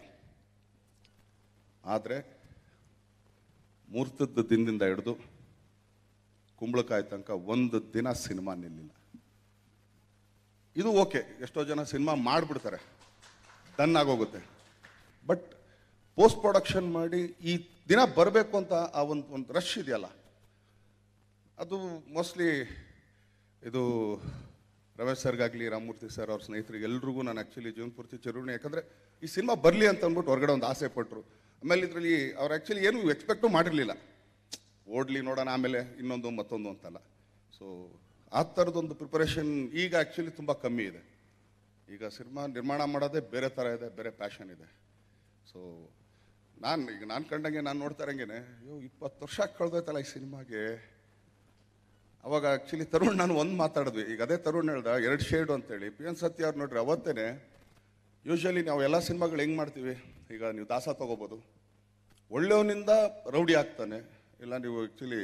Speaker 2: ಆದರೆ ಮುಹೂರ್ತದ ದಿನದಿಂದ ಹಿಡಿದು ಕುಂಬಳಕಾಯಿ ತನಕ ಒಂದು ದಿನ ಸಿನಿಮಾ ನಿಲ್ಲಿಲ್ಲ. ಇದು ಓಕೆ, ಎಷ್ಟೋ ಜನ ಸಿನಿಮಾ ಮಾಡಿಬಿಡ್ತಾರೆ, ಡನ್ ಆಗೋಗುತ್ತೆ. ಬಟ್ ಪೋಸ್ಟ್ ಪ್ರೊಡಕ್ಷನ್ ಮಾಡಿ ಈ ದಿನ ಬರಬೇಕು ಅಂತ ಆ ಒಂದು ಒಂದು ರಶ್ ಇದೆಯಲ್ಲ, ಅದು ಮೋಸ್ಟ್ಲಿ ಇದು ರಮೇಶ್ ಸರ್ಗಾಗಲಿ, ರಾಮಮೂರ್ತಿ ಸರ್ ಅವ್ರ ಸ್ನೇಹಿತರಿಗೆ ಎಲ್ರಿಗೂ ನಾನು ಆ್ಯಕ್ಚುಲಿ ಜೀವನ ಪೂರ್ತಿ ಚಿರುಣಿ. ಯಾಕಂದರೆ ಈ ಸಿನಿಮಾ ಬರಲಿ ಅಂತ ಅಂದ್ಬಿಟ್ಟು ಹೊರಗಡೆ ಒಂದು ಆಸೆ ಪಟ್ಟರು. ಆಮೇಲೆ ಇದರಲ್ಲಿ ಅವ್ರು ಆ್ಯಕ್ಚುಲಿ ಏನು ಎಕ್ಸ್ಪೆಕ್ಟು ಮಾಡಿರಲಿಲ್ಲ, ಓಡಲಿ ನೋಡೋಣ ಆಮೇಲೆ ಇನ್ನೊಂದು ಮತ್ತೊಂದು ಅಂತಲ್ಲ. ಸೊ ಆ ಥರದೊಂದು ಪ್ರಿಪರೇಷನ್ ಈಗ ಆ್ಯಕ್ಚುಲಿ ತುಂಬ ಕಮ್ಮಿ ಇದೆ. ಈಗ ಸಿನಿಮಾ ನಿರ್ಮಾಣ ಮಾಡೋದೇ ಬೇರೆ ಥರ ಇದೆ, ಬೇರೆ ಪ್ಯಾಷನ್ ಇದೆ. ಸೊ ನಾನು ಈಗ ನಾನು ಕಂಡಂಗೆ ನಾನು ನೋಡ್ತಾ ಇರಂಗೆ ಅಯ್ಯೋ ಇಪ್ಪತ್ತು ವರ್ಷ ಕಳೆದೋಯ್ತಲ್ಲ ಈ ಸಿನಿಮಾಗೆ. ಅವಾಗ ಆ್ಯಕ್ಚುಲಿ ತರುಣ್ ನಾನು ಒಂದು ಮಾತಾಡಿದ್ವಿ, ಈಗ ಅದೇ ತರುಣ್ ಹೇಳ್ದ ಎರಡು ಶೇಡು ಅಂತೇಳಿ. ಪಿ ಎನ್ ಸತ್ಯ ಅವ್ರು ನೋಡ್ರಿ ಅವತ್ತೇ ಯೂಶ್ವಲಿ ನಾವು ಎಲ್ಲ ಸಿನಿಮಾಗಳು ಹೆಂಗೆ ಮಾಡ್ತೀವಿ, ಈಗ ನೀವು ದಾಸ ತೊಗೋಬೋದು, ಒಳ್ಳೆಯವನಿಂದ ರೌಡಿ ಆಗ್ತಾನೆ. ಇಲ್ಲ ನೀವು ಆ್ಯಕ್ಚುಲಿ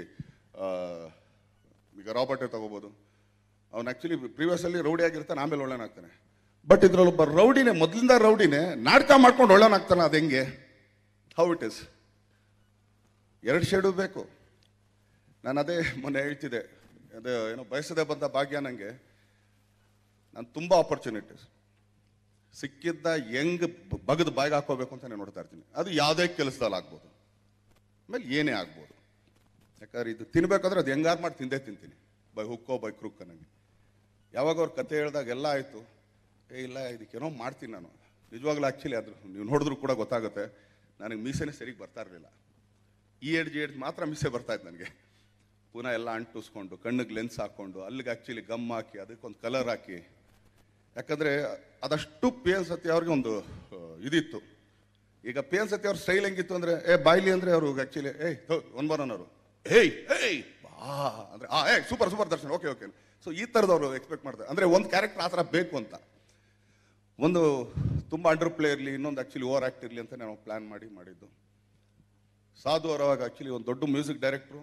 Speaker 2: ಈಗ ರಾಬರ್ಟೇ ತೊಗೋಬೋದು, ಅವ್ನು ಆ್ಯಕ್ಚುಲಿ ಪ್ರೀವಿಯಸ್ಸಲ್ಲಿ ರೌಡಿ ಆಗಿರ್ತಾನೆ, ಆಮೇಲೆ ಒಳ್ಳೆಯನಾಗ್ತಾನೆ. ಬಟ್ ಇದ್ರಲ್ಲೊಬ್ಬ ರೌಡಿನೇ ಮೊದಲಿಂದ ರೌಡಿನೇ ನಾಟಕ ಮಾಡ್ಕೊಂಡು ಒಳ್ಳೆಯನಾಗ್ತಾನೆ. ಅದು ಹೆಂಗೆ, ಹೌ ಇಟ್ ಇಸ್? ಎರಡು ಶೇಡು ಬೇಕು. ನಾನು ಅದೇ ಮೊನ್ನೆ ಹೇಳ್ತಿದ್ದೆ, ಅದೇ ಏನೋ ಬಯಸದೆ ಬಂದ ಭಾಗ್ಯ. ನನಗೆ ನಾನು ತುಂಬ ಆಪರ್ಚುನಿಟೀಸ್ ಸಿಕ್ಕಿದ್ದ ಹೆಂಗೆ ಬಗದು ಬಾಯಿಗೆ ಹಾಕೋಬೇಕು ಅಂತ ನಾನು ನೋಡ್ತಾ ಇರ್ತೀನಿ. ಅದು ಯಾವುದೇ ಕೆಲಸದಲ್ಲಿ ಆಗ್ಬೋದು, ಆಮೇಲೆ ಏನೇ ಆಗ್ಬೋದು. ಯಾಕಂದ್ರೆ ಇದು ತಿನ್ಬೇಕಾದ್ರೆ ಅದು ಹೆಂಗಾರು ಮಾಡಿ ತಿಂದೇ ತಿಂತೀನಿ, ಬೈ ಹುಕ್ಕೋ ಬೈ ಕ್ರುಕ್ಕ. ನನಗೆ ಯಾವಾಗ ಅವ್ರ ಕತೆ ಹೇಳಿದಾಗ ಎಲ್ಲ ಆಯಿತು, ಏ ಇಲ್ಲ ಇದಕ್ಕೇನೋ ಮಾಡ್ತೀನಿ ನಾನು. ನಿಜವಾಗ್ಲೂ ಆ್ಯಕ್ಚುಲಿ ಅದು ನೀವು ನೋಡಿದ್ರು ಕೂಡ ಗೊತ್ತಾಗುತ್ತೆ, ನನಗೆ ಮೀಸೆನೇ ಸರಿಗೆ ಬರ್ತಾ ಇರಲಿಲ್ಲ. ಈ ಎಡ್ಜ್ ಎಡ್ಜ್ ಮಾತ್ರ ಮೀಸೆ ಬರ್ತಾಯಿತ್ತು ನನಗೆ. ಪುನಃ ಎಲ್ಲ ಅಂಟಿಸ್ಕೊಂಡು ಕಣ್ಣಿಗೆ ಲೆನ್ಸ್ ಹಾಕ್ಕೊಂಡು ಅಲ್ಲಿಗೆ ಆ್ಯಕ್ಚುಲಿ ಗಮ್ ಹಾಕಿ ಅದಕ್ಕೊಂದು ಕಲರ್ ಹಾಕಿ. ಯಾಕಂದರೆ ಅದಷ್ಟು ಪಿ ಎನ್ ಸತ್ಯ ಅವ್ರಿಗೆ ಒಂದು ಇದಿತ್ತು. ಈಗ ಪಿ ಎನ್ ಸತ್ಯ ಅವ್ರ ಸ್ಟೈಲ್ ಹೆಂಗಿತ್ತು ಅಂದರೆ, ಏ ಬಾಯ್ಲಿ ಅಂದರೆ ಅವರು ಆ್ಯಕ್ಚುಲಿ ಏಯ್ ಒನ್ ಬರೋನ್ ಅವರು ಏಯ್ ಏಯ್ ಬಾ ಅಂದರೆ ಆ ಏ super super Darshan okay okay. So ಈ ಥರದವ್ರು ಎಕ್ಸ್ಪೆಕ್ಟ್ ಮಾಡ್ತಾರೆ. ಅಂದರೆ ಒಂದು ಕ್ಯಾರೆಕ್ಟರ್ ಆ ಥರ ಬೇಕು ಅಂತ, ಒಂದು ತುಂಬ ಅಂಡರ್ ಪ್ಲೇ ಇರಲಿ, ಇನ್ನೊಂದು ಆ್ಯಕ್ಚುಲಿ ಓವರ್ ಆ್ಯಕ್ಟ್ ಇರಲಿ ಅಂತ ನಾವು ಪ್ಲ್ಯಾನ್ ಮಾಡಿ ಮಾಡಿದ್ದು. ಸಾಧು ಅವರವಾಗ ಆ್ಯಕ್ಚುಲಿ ಒಂದು ದೊಡ್ಡ ಮ್ಯೂಸಿಕ್ ಡೈರೆಕ್ಟ್ರು.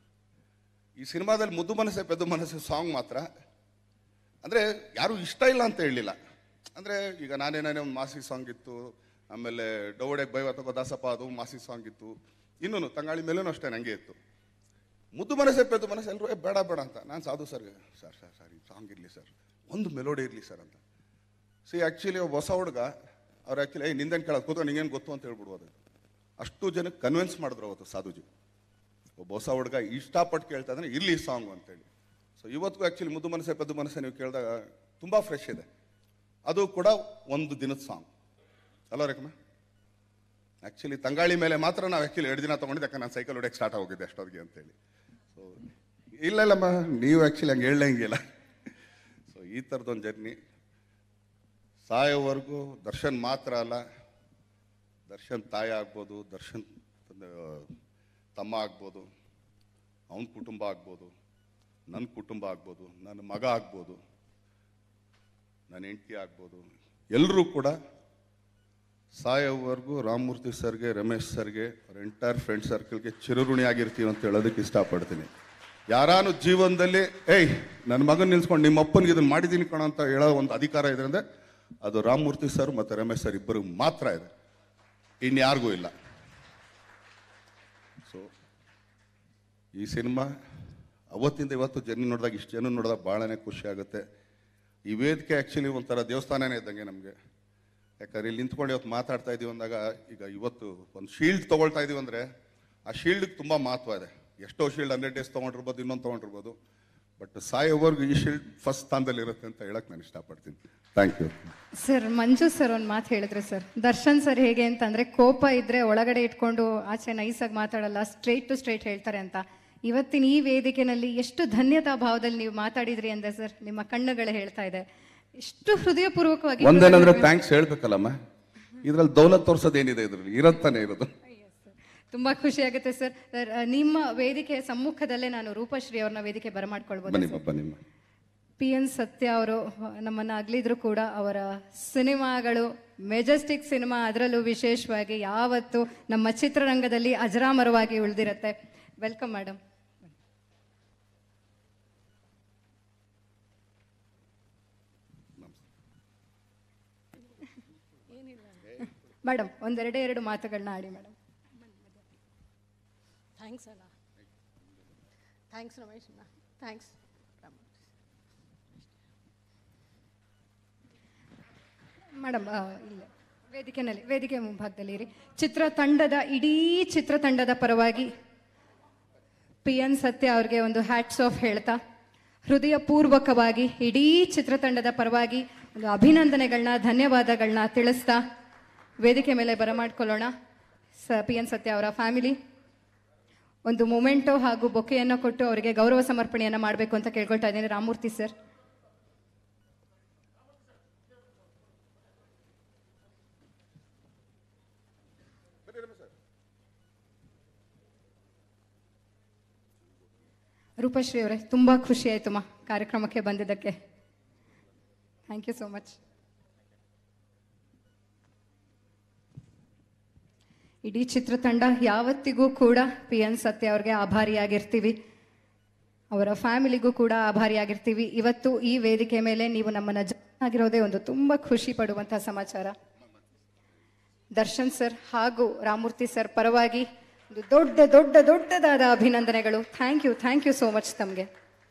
Speaker 2: ಈ ಸಿನಿಮಾದಲ್ಲಿ ಮುದ್ದು ಮನಸ್ಸೆ ಪೆದ್ದು ಮನಸ್ಸೆ ಸಾಂಗ್ ಮಾತ್ರ ಅಂದರೆ ಯಾರೂ ಇಷ್ಟ ಇಲ್ಲ ಅಂತ ಹೇಳಲಿಲ್ಲ. ಅಂದರೆ ಈಗ ನಾನೇನೇ ಒಂದು ಮಾಸಿ ಸಾಂಗ್ ಇತ್ತು, ಆಮೇಲೆ ಡೌಡೆಗೆ ಬೈವ ತಗೋ ದಾಸಪ್ಪ ಅದು ಮಾಸಿ ಸಾಂಗ್ ಇತ್ತು, ಇನ್ನೂ ತಂಗಾಳಿ ಮೇಲೂ ಅಷ್ಟೇ ನನಗೆ ಇತ್ತು. ಮುದ್ದು ಮನಸ್ಸೆ ಪೆದ್ದು ಮನಸ್ಸು ಎಲ್ಲರೂ ಬೇಡ ಬೇಡ ಅಂತ. ನಾನು ಸಾಧು ಸರ್ಗೆ ಸರ್ ಸರ್ ಸರ್ ಈ ಸಾಂಗ್ ಇರಲಿ ಸರ್, ಒಂದು ಮೆಲೋಡಿ ಇರಲಿ ಸರ್ ಅಂತ. ಸಿ ಆ್ಯಕ್ಚುಲಿ ಒಬ್ಬ ಹೊಸ ಹುಡುಗ ಅವ್ರು ಆ್ಯಕ್ಚುಲಿ ಏಯ್ ನಿಂದೇನು ಕೇಳೋದು ಕೂತ್ಕೊಂಡು ನಿಂಗೇನು ಗೊತ್ತು ಅಂತ ಹೇಳ್ಬಿಡ್ಬೋದು. ಅಷ್ಟು ಜನಕ್ಕೆ ಕನ್ವಿನ್ಸ್ ಮಾಡಿದ್ರು ಅವತ್ತು ಸಾಧುಜಿ. ಒಬ್ಬ ಹೊಸ ಹುಡುಗ ಇಷ್ಟಪಟ್ಟು ಕೇಳ್ತಾ ಇದ್ದಾನೆ ಇರಲಿ ಸಾಂಗ್ ಅಂತೇಳಿ. ಸೊ ಇವತ್ತಿಗೂ ಆ್ಯಕ್ಚುಲಿ ಮುದ್ದು ಮನಸ್ಸೆ ಪೆದ್ದು ಮನಸ್ಸೆ ನೀವು ಕೇಳಿದಾಗ ತುಂಬ ಫ್ರೆಶ್ ಇದೆ. ಅದು ಕೂಡ ಒಂದು ದಿನದ ಸಾಂಗ್ ಅಲ್ಲ ರೇಖಮ್ಮ. ಆ್ಯಕ್ಚುಲಿ ತಂಗಾಳಿ ಮೇಲೆ ಮಾತ್ರ ನಾವು ಆ್ಯಕ್ಚುಲಿ ಎರಡು ದಿನ ತೊಗೊಂಡಿದ್ದೆ, ಯಾಕಂದ್ರೆ ನಾನು ಸೈಕಲ್ ಹೊಡೆಯಕ್ಕೆ ಸ್ಟಾರ್ಟ್ ಆಗೋಗಿದ್ದೆ ಅಷ್ಟೊತ್ತಿಗೆ ಅಂತೇಳಿ. ಸೊ ಇಲ್ಲ ಇಲ್ಲಮ್ಮ ನೀವು ಆ್ಯಕ್ಚುಲಿ ಹಂಗೆ ಹೇಳಂಗಿಲ್ಲ. ಸೊ ಈ ಥರದೊಂದು ಜರ್ನಿ ಸಾಯೋವರೆಗೂ ದರ್ಶನ್ ಮಾತ್ರ ಅಲ್ಲ, ದರ್ಶನ್ ತಾಯಿ ಆಗ್ಬೋದು, ದರ್ಶನ್ ತಮ್ಮ ಆಗ್ಬೋದು, ಅವನ ಕುಟುಂಬ ಆಗ್ಬೋದು, ನನ್ನ ಕುಟುಂಬ ಆಗ್ಬೋದು, ನನ್ನ ಮಗ ಆಗ್ಬೋದು, ನನ್ನ ಹೆಂಡತಿ ಆಗ್ಬೋದು, ಎಲ್ಲರೂ ಕೂಡ ಸಾಯೋವರೆಗೂ ರಾಮಮೂರ್ತಿ ಸರ್ಗೆ, ರಮೇಶ್ ಸರ್ಗೆ, ಅವ್ರ ಎಂಟೈರ್ ಫ್ರೆಂಡ್ ಸರ್ಕಲ್ಗೆ ಚಿರಋಣಿ ಆಗಿರ್ತೀವಿ ಅಂತ ಹೇಳೋದಕ್ಕೆ ಇಷ್ಟಪಡ್ತೀನಿ. ಯಾರಾನು ಜೀವನದಲ್ಲಿ ಏಯ್ ನನ್ನ ಮಗನ ನಿಲ್ಸ್ಕೊಂಡು ನಿಮ್ಮ ಅಪ್ಪನಿಗೆ ಇದನ್ನು ಮಾಡಿದ್ದೀನಿ ಕಣ ಅಂತ ಹೇಳೋ ಒಂದು ಅಧಿಕಾರ ಇದೆ ಅಂದರೆ ಅದು ರಾಮಮೂರ್ತಿ ಸರ್ ಮತ್ತು ರಮೇಶ್ ಸರ್ ಇಬ್ಬರು ಮಾತ್ರ ಇದೆ, ಇನ್ಯಾರಿಗೂ ಇಲ್ಲ. ಸೊ ಈ ಸಿನಿಮಾ ಅವತ್ತಿಂದ ಇವತ್ತು ಜನ ನೋಡಿದಾಗ ಇಷ್ಟು ಜನ ನೋಡಿದಾಗ ಭಾಳನೇ ಖುಷಿ ಆಗುತ್ತೆ. ಈ ವೇದಿಕೆ ಆ್ಯಕ್ಚುಲಿ ಒಂಥರ ದೇವಸ್ಥಾನನೇ ಇದ್ದಂಗೆ ನಮಗೆ. ಯಾಕಂದ್ರೆ ಇಲ್ಲಿ ನಿಂತ್ಕೊಂಡು ಇವತ್ತು ಮಾತಾಡ್ತಾ ಇದೀವಿ ಅಂದಾಗ, ಈಗ ಇವತ್ತು ಒಂದು ಶೀಲ್ಡ್ ತೊಗೊಳ್ತಾ ಇದೀವಿ ಅಂದರೆ ಆ ಶೀಲ್ಡ್ಗೆ ತುಂಬ ಮಹತ್ವ ಇದೆ. ಎಷ್ಟೋ ಶೀಲ್ಡ್ ಹಂಡ್ರೆಡ್ ಡೇಸ್ ತೊಗೊಂಡಿರ್ಬೋದು, ಇನ್ನೊಂದು ತೊಗೊಂಡಿರ್ಬೋದು, ಬಟ್ ಸಾಯೋವರೆಗೂ ಈ ಶೀಲ್ಡ್ ಫಸ್ಟ್ ಸ್ಥಾನದಲ್ಲಿ ಇರುತ್ತೆ ಅಂತ ಹೇಳಕ್ಕೆ ನಾನು ಇಷ್ಟಪಡ್ತೀನಿ. Thank you
Speaker 1: sir. Manju sir ಒಂದು ಮಾತು ಹೇಳಿದ್ರೆ ಸರ್, ದರ್ಶನ್ ಸರ್ ಹೇಗೆ ಅಂತಂದರೆ ಕೋಪ ಇದ್ದರೆ ಒಳಗಡೆ ಇಟ್ಕೊಂಡು ಆಚೆ ನೈಸಾಗಿ ಮಾತಾಡಲ್ಲ, ಸ್ಟ್ರೈಟ್ ಟು ಸ್ಟ್ರೈಟ್ ಹೇಳ್ತಾರೆ ಅಂತ. ಇವತ್ತಿನ ಈ ವೇದಿಕೆಯಲ್ಲಿ ಎಷ್ಟು ಧನ್ಯತಾ ಭಾವದಲ್ಲಿ ನೀವು ಮಾತಾಡಿದ್ರಿ ಅಂದರೆ ಸರ್, ನಿಮ್ಮ ಕಣ್ಣುಗಳೇ ಹೇಳ್ತಾ ಇದೆ. ಎಷ್ಟು ಹೃದಯಪೂರ್ವಕವಾಗಿ
Speaker 2: ಒಂದೇನಂದ್ರೆ ಥ್ಯಾಂಕ್ಸ್ ಹೇಳ್ಬೇಕಲ್ಲಮ್ಮ. ಇದ್ರಲ್ಲಿ ದೌಲತ್ ತೋರ್ಸೋದೇನಿದೆ, ಇದ್ರಲ್ಲಿ ಇರತ್ತಾನೆ ಇರೋದು.
Speaker 1: ತುಂಬಾ ಖುಷಿ ಆಗುತ್ತೆ ಸರ್. ನಿಮ್ಮ ವೇದಿಕೆ ಸಮ್ಮುಖದಲ್ಲೇ ನಾನು ರೂಪಶ್ರೀ ಅವ್ರನ್ನ ವೇದಿಕೆ ಬರಮಾಡ್ಕೊಳ್ಬೋದು. ಪಿ ಎನ್ ಸತ್ಯ ಅವರು ನಮ್ಮನ್ನ ಅಗಲಿದ್ರು ಕೂಡ ಅವರ ಸಿನಿಮಾಗಳು, ಮೆಜೆಸ್ಟಿಕ್ ಸಿನಿಮಾ ಅದರಲ್ಲೂ ವಿಶೇಷವಾಗಿ ಯಾವತ್ತು ನಮ್ಮ ಚಿತ್ರರಂಗದಲ್ಲಿ ಅಜರಾಮರವಾಗಿ ಉಳಿದಿರುತ್ತೆ. Welcome madam. ಮೇಡಮ್ ಒಂದೆರಡೇ ಎರಡು ಮಾತುಗಳನ್ನ ಆಡಿ ಮೇಡಮ್.
Speaker 3: ಥ್ಯಾಂಕ್ಸ್ ಅಣ್ಣ, ಥ್ಯಾಂಕ್ಸ್ ರಮೇಶ್ ಅಣ್ಣ, ಥ್ಯಾಂಕ್ಸ್.
Speaker 1: ಮೇಡಮ್ ಇಲ್ಲ ವೇದಿಕೆನಲ್ಲಿ ವೇದಿಕೆ ಮುಂಭಾಗದಲ್ಲಿ ಇರಿ. ಚಿತ್ರತಂಡದ ಇಡೀ ಚಿತ್ರತಂಡದ ಪರವಾಗಿ ಪಿ ಎನ್ ಸತ್ಯ ಅವ್ರಿಗೆ ಒಂದು ಹ್ಯಾಟ್ಸ್ ಆಫ್ ಹೇಳ್ತಾ, ಹೃದಯ ಪೂರ್ವಕವಾಗಿ ಇಡೀ ಚಿತ್ರತಂಡದ ಪರವಾಗಿ ಒಂದು ಅಭಿನಂದನೆಗಳನ್ನ ಧನ್ಯವಾದಗಳನ್ನ ತಿಳಿಸ್ತಾ ವೇದಿಕೆ ಮೇಲೆ ಬರಮಾಡ್ಕೊಳ್ಳೋಣ. ಸ ಪಿ ಎನ್ ಸತ್ಯ ಅವರ ಫ್ಯಾಮಿಲಿ ಒಂದು ಮೊಮೆಂಟೋ ಹಾಗೂ ಬೊಕೆಯನ್ನು ಕೊಟ್ಟು ಅವರಿಗೆ ಗೌರವ ಸಮರ್ಪಣೆಯನ್ನು ಮಾಡಬೇಕು ಅಂತ ಕೇಳ್ಕೊಳ್ತಾ ಇದ್ದೀನಿ. ರಾಮಮೂರ್ತಿ ಸರ್. ರೂಪಶ್ರೀ ಅವರೇ, ತುಂಬ ಖುಷಿ ಆಯಿತು ಮಾ ಕಾರ್ಯಕ್ರಮಕ್ಕೆ ಬಂದಿದ್ದಕ್ಕೆ. Thank you so much. ಇಡೀ ಚಿತ್ರತಂಡ ಯಾವತ್ತಿಗೂ ಕೂಡ ಪಿ ಎನ್ ಸತ್ಯ ಅವ್ರಿಗೆ ಆಭಾರಿಯಾಗಿರ್ತೀವಿ, ಅವರ ಫ್ಯಾಮಿಲಿಗೂ ಕೂಡ ಆಭಾರಿಯಾಗಿರ್ತೀವಿ. ಇವತ್ತು ಈ ವೇದಿಕೆ ಮೇಲೆ ನೀವು ನಮ್ಮನ್ನು ಆಗಿರೋದೇ ಒಂದು ತುಂಬ ಖುಷಿ ಪಡುವಂಥ ಸಮಾಚಾರ. ದರ್ಶನ್ ಸರ್ ಹಾಗೂ ರಾಮಮೂರ್ತಿ ಸರ್ ಪರವಾಗಿ ಒಂದು ದೊಡ್ಡ ದೊಡ್ಡ ದೊಡ್ಡದಾದ ಅಭಿನಂದನೆಗಳು. Thank you thank you so much ತಮಗೆ.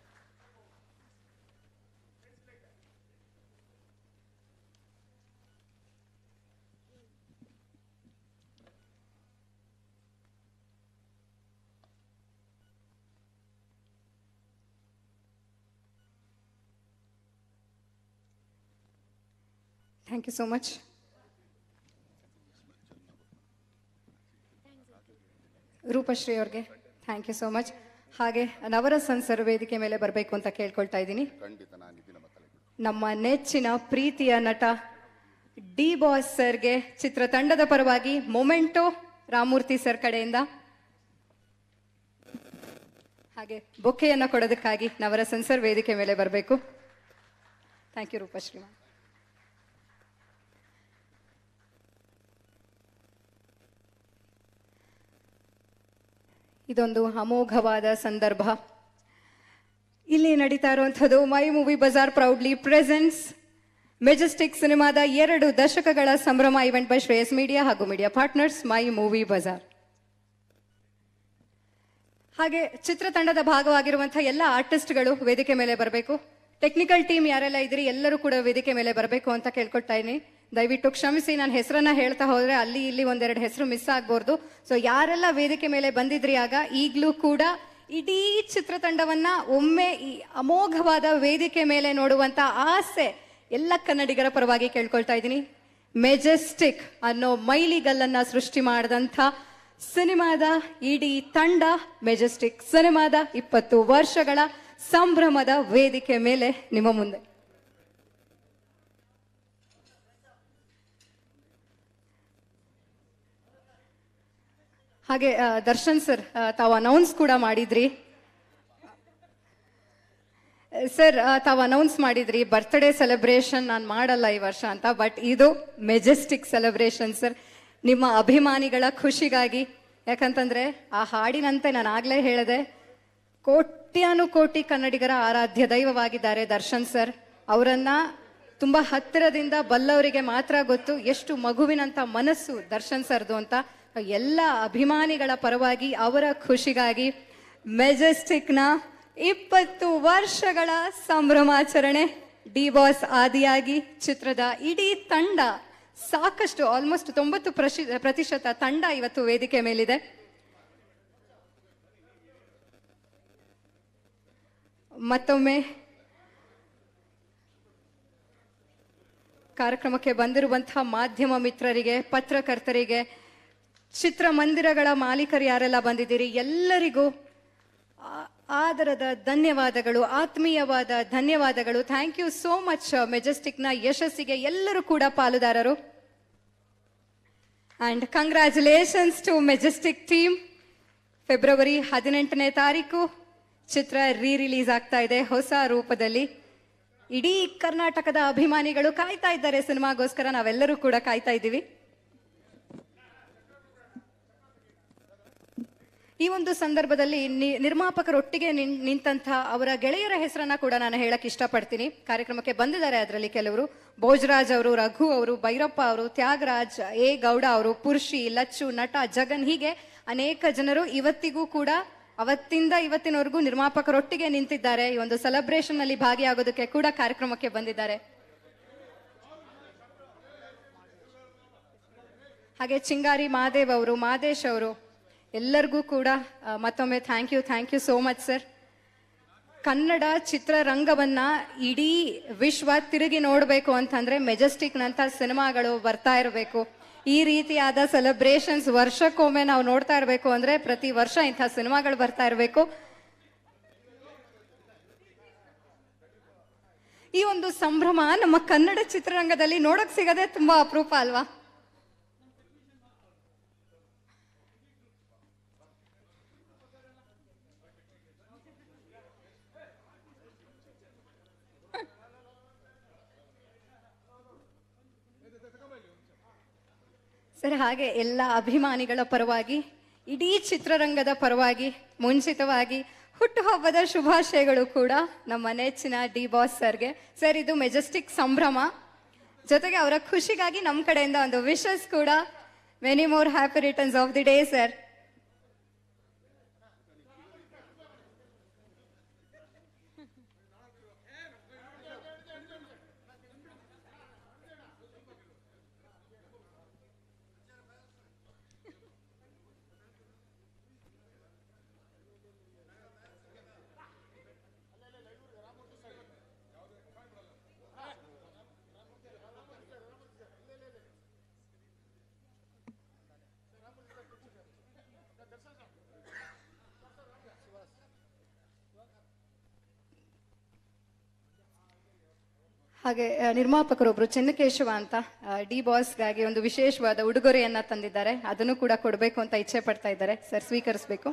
Speaker 1: Thank you so much. Roopashree ಅವ್ರಿಗೆ ಥ್ಯಾಂಕ್ ಯು ಸೋ ಮಚ್. ಹಾಗೆ ನವರಸನ್ ಸರ್ ವೇದಿಕೆ ಮೇಲೆ ಬರಬೇಕು ಅಂತ ಕೇಳ್ಕೊಳ್ತಾ ಇದ್ದೀನಿ. ನಮ್ಮ ನೆಚ್ಚಿನ ಪ್ರೀತಿಯ ನಟ ಡಿ ಬಾಸ್ ಸರ್ಗೆ ಚಿತ್ರತಂಡದ ಪರವಾಗಿ ಮೊಮೆಂಟೋ ರಾಮಮೂರ್ತಿ ಸರ್ ಕಡೆಯಿಂದ ಹಾಗೆ ಬೊಕ್ಕೆಯನ್ನು ಕೊಡೋದಕ್ಕಾಗಿ ನವರಸನ್ ಸರ್ ವೇದಿಕೆ ಮೇಲೆ ಬರಬೇಕು. Thank you Roopashree. ಇದೊಂದು ಅಮೋಘವಾದ ಸಂದರ್ಭ. ಇಲ್ಲಿ ನಡೀತಾ ಇರುವಂಥದ್ದು my movie bazaar proudly presents majestic ಸಿನಿಮಾದ ಎರಡು ದಶಕಗಳ ಸಂಭ್ರಮ ಇವೆಂಟ್ ಬೈ ಶ್ರೇಯಸ್ ಮೀಡಿಯಾ ಹಾಗೂ media partners my movie bazaar. ಹಾಗೆ ಚಿತ್ರತಂಡದ ಭಾಗವಾಗಿರುವಂತಹ ಎಲ್ಲ ಆರ್ಟಿಸ್ಟ್ಗಳು ವೇದಿಕೆ ಮೇಲೆ ಬರಬೇಕು. ಟೆಕ್ನಿಕಲ್ ಟೀಮ್ ಯಾರೆಲ್ಲ ಇದ್ರಿ ಎಲ್ಲರೂ ಕೂಡ ವೇದಿಕೆ ಮೇಲೆ ಬರಬೇಕು ಅಂತ ಕೇಳ್ಕೊಳ್ತಾ ಇದ್ದೀನಿ. ದಯವಿಟ್ಟು ಕ್ಷಮಿಸಿ, ನಾನು ಹೆಸರನ್ನ ಹೇಳ್ತಾ ಹೋದ್ರೆ ಅಲ್ಲಿ ಇಲ್ಲಿ ಒಂದೆರಡು ಹೆಸರು ಮಿಸ್ ಆಗ್ಬೋದು. ಸೊ ಯಾರೆಲ್ಲ ವೇದಿಕೆ ಮೇಲೆ ಬಂದಿದ್ರಿ ಆಗ ಈಗಲೂ ಕೂಡ ಇಡೀ ಚಿತ್ರತಂಡವನ್ನ ಒಮ್ಮೆ ಈ ಅಮೋಘವಾದ ವೇದಿಕೆ ಮೇಲೆ ನೋಡುವಂತ ಆಸೆ ಎಲ್ಲ ಕನ್ನಡಿಗರ ಪರವಾಗಿ ಕೇಳ್ಕೊಳ್ತಾ ಇದ್ದೀನಿ. ಮೆಜೆಸ್ಟಿಕ್ ಅನ್ನೋ ಮೈಲಿಗಲ್ಲನ್ನ ಸೃಷ್ಟಿ ಮಾಡಿದಂಥ ಸಿನಿಮಾದ ಇಡೀ ತಂಡ ಮೆಜೆಸ್ಟಿಕ್ ಸಿನಿಮಾದ ಇಪ್ಪತ್ತು ವರ್ಷಗಳ ಸಂಭ್ರಮದ ವೇದಿಕೆ ಮೇಲೆ ನಿಮ್ಮ ಮುಂದೆ. ಹಾಗೆ ದರ್ಶನ್ ಸರ್ ತಾವು ಅನೌನ್ಸ್ ಕೂಡ ಮಾಡಿದ್ರಿ. ಸರ್ ತಾವು ಅನೌನ್ಸ್ ಮಾಡಿದ್ರಿ ಬರ್ತ್ಡೇ ಸೆಲೆಬ್ರೇಷನ್ ನಾನು ಮಾಡಲ್ಲ ಈ ವರ್ಷ ಅಂತ, ಬಟ್ ಇದು ಮೆಜೆಸ್ಟಿಕ್ ಸೆಲೆಬ್ರೇಷನ್ ಸರ್, ನಿಮ್ಮ ಅಭಿಮಾನಿಗಳ ಖುಷಿಗಾಗಿ. ಯಾಕಂತಂದ್ರೆ ಆ ಹಾಡಿನಂತೆ ನಾನು ಆಗ್ಲೇ ಹೇಳಿದೆ, ಕೋಟ್ಯಾನುಕೋಟಿ ಕನ್ನಡಿಗರ ಆರಾಧ್ಯ ದೈವವಾಗಿದ್ದಾರೆ ದರ್ಶನ್ ಸರ್. ಅವರನ್ನ ತುಂಬಾ ಹತ್ತಿರದಿಂದ ಬಲ್ಲವರಿಗೆ ಮಾತ್ರ ಗೊತ್ತು ಎಷ್ಟು ಮಗುವಿನಂತ ಮನಸ್ಸು ದರ್ಶನ್ ಸರ್ದು ಅಂತ. ಎಲ್ಲ ಅಭಿಮಾನಿಗಳ ಪರವಾಗಿ ಅವರ ಖುಷಿಗಾಗಿ ಮೆಜೆಸ್ಟಿಕ್ನ ಇಪ್ಪತ್ತು ವರ್ಷಗಳ ಸಂಭ್ರಮಾಚರಣೆ ಡಿ ಬಾಸ್ ಆದಿಯಾಗಿ ಚಿತ್ರದ ಇಡೀ ತಂಡ ಸಾಕಷ್ಟು ಆಲ್ಮೋಸ್ಟ್ ತೊಂಬತ್ತು ಪ್ರತಿಶತ ತಂಡ ಇವತ್ತು ವೇದಿಕೆ ಮೇಲಿದೆ. ಮತ್ತೊಮ್ಮೆ ಕಾರ್ಯಕ್ರಮಕ್ಕೆ ಬಂದಿರುವಂತಹ ಮಾಧ್ಯಮ ಮಿತ್ರರಿಗೆ, ಪತ್ರಕರ್ತರಿಗೆ, ಚಿತ್ರಮಂದಿರಗಳ ಮಾಲೀಕರು ಯಾರೆಲ್ಲ ಬಂದಿದ್ದೀರಿ ಎಲ್ಲರಿಗೂ ಆದರದ ಧನ್ಯವಾದಗಳು, ಆತ್ಮೀಯವಾದ ಧನ್ಯವಾದಗಳು. Thank you so much. ಮೆಜೆಸ್ಟಿಕ್ನ ಯಶಸ್ಸಿಗೆ ಎಲ್ಲರೂ ಕೂಡ ಪಾಲುದಾರರು. And congratulations to majestic team. February ಹದಿನೆಂಟನೇ ತಾರೀಕು ಚಿತ್ರ ರೀ ರಿಲೀಸ್ ಆಗ್ತಾ ಇದೆ ಹೊಸ ರೂಪದಲ್ಲಿ. ಇಡೀ ಕರ್ನಾಟಕದ ಅಭಿಮಾನಿಗಳು ಕಾಯ್ತಾ ಇದ್ದಾರೆ ಸಿನಿಮಾಗೋಸ್ಕರ, ನಾವೆಲ್ಲರೂ ಕೂಡ ಕಾಯ್ತಾ ಇದ್ದೀವಿ. ಈ ಒಂದು ಸಂದರ್ಭದಲ್ಲಿ ನಿರ್ಮಾಪಕರೊಟ್ಟಿಗೆ ನಿಂತಹ ಅವರ ಗೆಳೆಯರ ಹೆಸರನ್ನ ಕೂಡ ನಾನು ಹೇಳಕ್ ಇಷ್ಟಪಡ್ತೀನಿ. ಕಾರ್ಯಕ್ರಮಕ್ಕೆ ಬಂದಿದ್ದಾರೆ ಅದರಲ್ಲಿ ಕೆಲವರು, ಭೋಜರಾಜ್ ಅವರು, ರಘು ಅವರು, ಭೈರಪ್ಪ ಅವರು, ತ್ಯಾಗರಾಜ್, ಎ ಗೌಡ ಅವರು, ಪುರ್ಷಿ, ಲಚ್ಚು, ನಟ, ಜಗನ್, ಹೀಗೆ ಅನೇಕ ಜನರು ಇವತ್ತಿಗೂ ಕೂಡ ಅವತ್ತಿಂದ ಇವತ್ತಿನವರೆಗೂ ನಿರ್ಮಾಪಕರೊಟ್ಟಿಗೆ ನಿಂತಿದ್ದಾರೆ. ಈ ಒಂದು ಸೆಲೆಬ್ರೇಷನ್ ನಲ್ಲಿ ಭಾಗಿಯಾಗೋದಕ್ಕೆ ಕೂಡ ಕಾರ್ಯಕ್ರಮಕ್ಕೆ ಬಂದಿದ್ದಾರೆ. ಹಾಗೆ ಚಿಂಗಾರಿ ಮಹಾದೇವ್ ಅವರು, ಮಾದೇಶ್ ಅವರು, ಎಲ್ಲರಿಗೂ ಕೂಡ ಆ, ಮತ್ತೊಮ್ಮೆ thank you thank you so much sir. Kannada ಚಿತ್ರರಂಗವನ್ನ ಇಡೀ ವಿಶ್ವ ತಿರುಗಿ ನೋಡಬೇಕು ಅಂತಂದ್ರೆ ಮೆಜೆಸ್ಟಿಕ್ನಂಥ ಸಿನಿಮಾಗಳು ಬರ್ತಾ ಇರಬೇಕು. ಈ ರೀತಿಯಾದ ಸೆಲೆಬ್ರೇಷನ್ಸ್ ವರ್ಷಕ್ಕೊಮ್ಮೆ ನಾವು ನೋಡ್ತಾ ಇರಬೇಕು ಅಂದ್ರೆ ಪ್ರತಿ ವರ್ಷ ಇಂಥ ಸಿನಿಮಾಗಳು ಬರ್ತಾ ಇರಬೇಕು. ಈ ಒಂದು ಸಂಭ್ರಮ ನಮ್ಮ ಕನ್ನಡ ಚಿತ್ರರಂಗದಲ್ಲಿ ನೋಡಕ್ ಸಿಗದೆ ತುಂಬಾ ಅಪರೂಪ ಅಲ್ವಾ? ಸರ್, ಹಾಗೆ ಎಲ್ಲ ಅಭಿಮಾನಿಗಳ ಪರವಾಗಿ, ಇಡೀ ಚಿತ್ರರಂಗದ ಪರವಾಗಿ ಮುಂಚಿತವಾಗಿ ಹುಟ್ಟುಹಬ್ಬದ ಶುಭಾಶಯಗಳು ಕೂಡ ನಮ್ಮ ನೆಚ್ಚಿನ ಡಿ ಬಾಸ್ ಸರ್ಗೆ. ಸರ್, ಇದು ಮೆಜೆಸ್ಟಿಕ್ ಸಂಭ್ರಮ, ಜೊತೆಗೆ ಅವರ ಖುಷಿಗಾಗಿ ನಮ್ಮ ಕಡೆಯಿಂದ ಒಂದು ವಿಶಸ್ ಕೂಡ. Many more happy returns of the day sir. ಹಾಗೆ ಆ, ನಿರ್ಮಾಪಕರೊಬ್ರು ಚೆನ್ನಕೇಶವ ಅಂತ ಡಿ ಬಾಸ್ಗಾಗಿ ಒಂದು ವಿಶೇಷವಾದ ಉಡುಗೊರೆಯನ್ನ ತಂದಿದ್ದಾರೆ. ಅದನ್ನು ಕೂಡ ಕೊಡಬೇಕು ಅಂತ ಇಚ್ಛೆ ಪಡ್ತಾ ಇದ್ದಾರೆ. ಸರ್, ಸ್ವೀಕರಿಸಬೇಕು.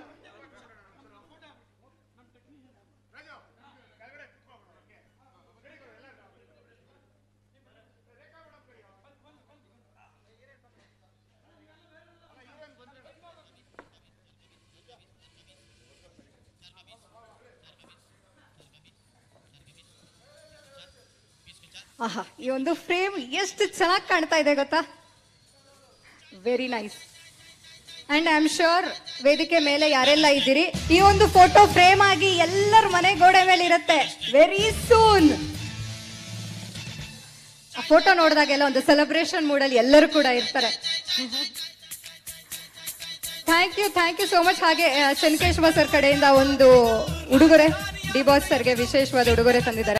Speaker 1: ಆಹಾ, ಈ ಒಂದು ಫ್ರೇಮ್ ಎಷ್ಟು ಚೆನ್ನಾಗಿ ಕಾಣ್ತಾ ಇದೆ ಗೊತ್ತಾ? Very nice. And I am sure ವೇದಿಕೆ ಮೇಲೆ ಯಾರೆಲ್ಲ ಇದ್ದೀರಿ, ಈ ಒಂದು ಫೋಟೋ ಫ್ರೇಮ್ ಆಗಿ ಎಲ್ಲರ ಮನೆ ಗೋಡೆ ಮೇಲೆ ಇರುತ್ತೆ ವೆರಿ ಸೂನ್. ಆ ಫೋಟೋ ನೋಡಿದಾಗೆಲ್ಲ ಒಂದು ಸೆಲೆಬ್ರೇಷನ್ ಮೂಡಲ್ಲಿ ಎಲ್ಲರೂ ಕೂಡ ಇರ್ತಾರೆ. Thank you thank you so much. ಹಾಗೆ ಚೆನ್ನಕೇಶವ ಸರ್ ಕಡೆಯಿಂದ ಒಂದು ಉಡುಗೊರೆ, ಡಿ ಬಾಸ್ ಸರ್ಗೆ ವಿಶೇಷವಾದ ಉಡುಗೊರೆ ತಂದಿದ್ದಾರೆ.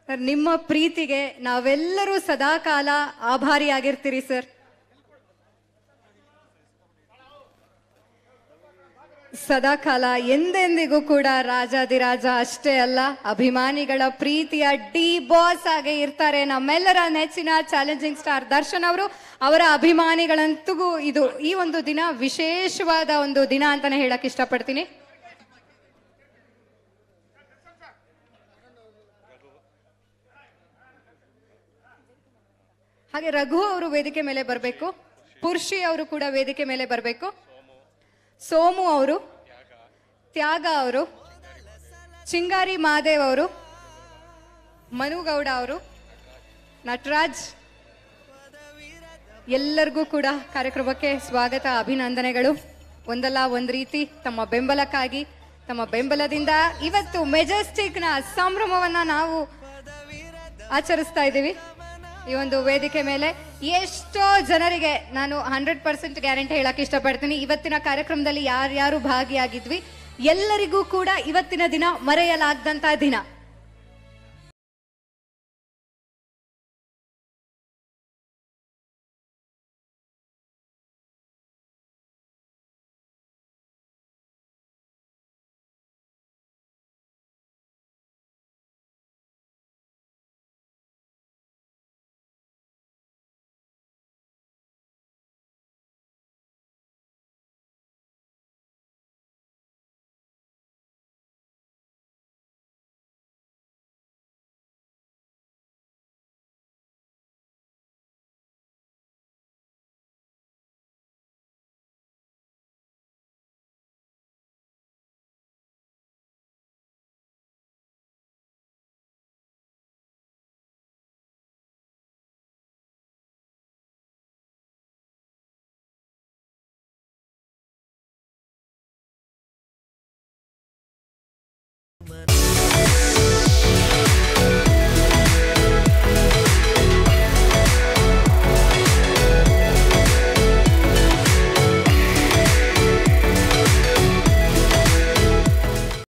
Speaker 1: ಸರ್ ನಿಮ್ಮ ಪ್ರೀತಿಗೆ ನಾವೆಲ್ಲರೂ ಸದಾಕಾಲ ಆಭಾರಿಯಾಗಿರ್ತೀರಿ ಸರ್. ಸದಾಕಾಲ ಎಂದೆಂದಿಗೂ ಕೂಡ ರಾಜಾದಿರಾಜ ಅಷ್ಟೇ ಅಲ್ಲ, ಅಭಿಮಾನಿಗಳ ಪ್ರೀತಿಯ ಡಿ ಬಾಸ್ ಆಗಿ ಇರ್ತಾರೆ ನಮ್ಮೆಲ್ಲರ ನೆಚ್ಚಿನ ಚಾಲೆಂಜಿಂಗ್ ಸ್ಟಾರ್ ದರ್ಶನ್ ಅವರು. ಅವರ ಅಭಿಮಾನಿಗಳಂತೂ ಇದು ಈ ಒಂದು ದಿನ ವಿಶೇಷವಾದ ಒಂದು ದಿನ ಅಂತಾನೆ ಹೇಳಕ್ ಇಷ್ಟಪಡ್ತೀನಿ. ಹಾಗೆ ರಘು ಅವರು ವೇದಿಕೆ ಮೇಲೆ ಬರಬೇಕು, ಪುರ್ಷಿ ಅವರು ಕೂಡ ವೇದಿಕೆ ಮೇಲೆ ಬರಬೇಕು, ಸೋಮು ಅವರು, ತ್ಯಾಗ ಅವರು, ಚಿಂಗಾರಿ ಮಹಾದೇವ್ ಅವರು, ಮನುಗೌಡ ಅವರು, ನಟರಾಜ್, ಎಲ್ಲರಿಗೂ ಕೂಡ ಕಾರ್ಯಕ್ರಮಕ್ಕೆ ಸ್ವಾಗತ, ಅಭಿನಂದನೆಗಳು. ಒಂದಲ್ಲ ಒಂದು ರೀತಿ ತಮ್ಮ ಬೆಂಬಲಕ್ಕಾಗಿ, ತಮ್ಮ ಬೆಂಬಲದಿಂದ ಇವತ್ತು ಮೆಜೆಸ್ಟಿಕ್ನ ಸಂಭ್ರಮವನ್ನ ನಾವು ಆಚರಿಸ್ತಾ ಇದ್ದೀವಿ. ಈ ಒಂದು ವೇದಿಕೆ ಮೇಲೆ ಎಷ್ಟೋ ಜನರಿಗೆ ನಾನು ಹಂಡ್ರೆಡ್ ಪರ್ಸೆಂಟ್ ಗ್ಯಾರಂಟಿ ಹೇಳಕ್ ಇಷ್ಟಪಡ್ತೀನಿ. ಇವತ್ತಿನ ಕಾರ್ಯಕ್ರಮದಲ್ಲಿ ಯಾರ್ಯಾರು ಭಾಗಿಯಾಗಿದ್ವಿ ಎಲ್ಲರಿಗೂ ಕೂಡ ಇವತ್ತಿನ ದಿನ ಮರೆಯಲಾಗದಂತ ದಿನ.